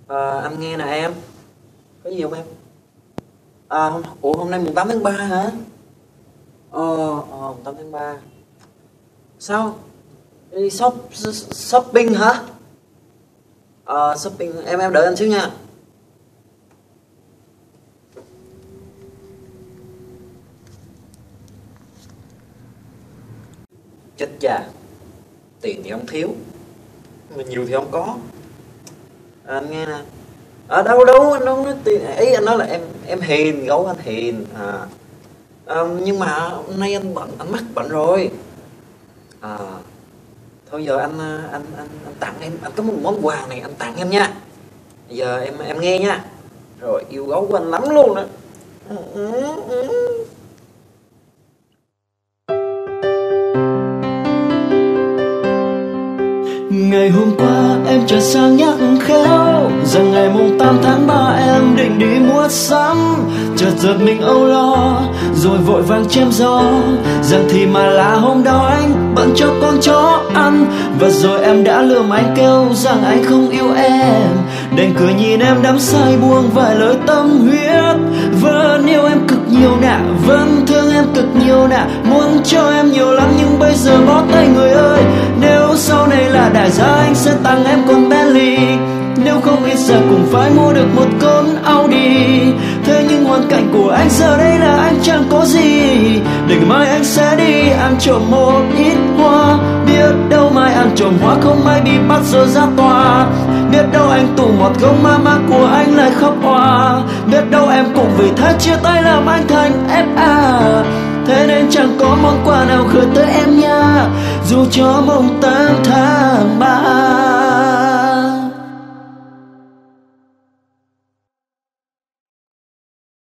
Anh nghe nè em. Có gì không em? Hôm nay mùng 8 tháng 3 hả? Mùng 8 tháng 3. Sao? Đi shopping hả? Shopping, em đợi anh xíu nha. Chết cha, tiền thì không thiếu, mà nhiều thì không có. Anh nghe nè. Đâu anh đâu nói tiền, ý anh nói là em hiền, gấu anh hiền. Nhưng mà hôm nay anh bận, anh mắc bệnh rồi. Thôi giờ anh tặng em, anh có một món quà này anh tặng em nha. Giờ em nghe nha. Rồi yêu gấu của anh lắm luôn đó. Ngày hôm qua em chợt sang nhắc khéo rằng ngày mùng 8 tháng 3 em định đi mua sắm. Chợt giật mình âu lo rồi vội vàng chém gió rằng thì mà là hôm đó anh bận cho con chó ăn. Và rồi em đã lườm anh kêu rằng anh không yêu em, đành cười nhìn em đắm say buông vài lời tâm huyết. Vẫn yêu em cực nhiều nè, vẫn thương em cực nhiều nè, muốn cho em nhiều lắm nhưng bây giờ bó tay người ơi. Nếu sau này là đại gia anh sẽ tặng em con Bentley, nếu không ít giờ cũng phải mua được một con Audi. Thế nhưng hoàn cảnh của anh giờ đây là anh chẳng có gì, để ngày mai anh sẽ đi ăn trộm một ít hoa. Biết đâu mai ăn trộm hoa không may bị bắt rồi ra tòa. Biết đâu anh tủ một gông mama của anh lại khóc hoa. Biết đâu em cũng vì thế chia tay làm anh thành FA. Thế nên chẳng có món quà nào gửi tới em nha, dù cho mùng 8 tháng 3.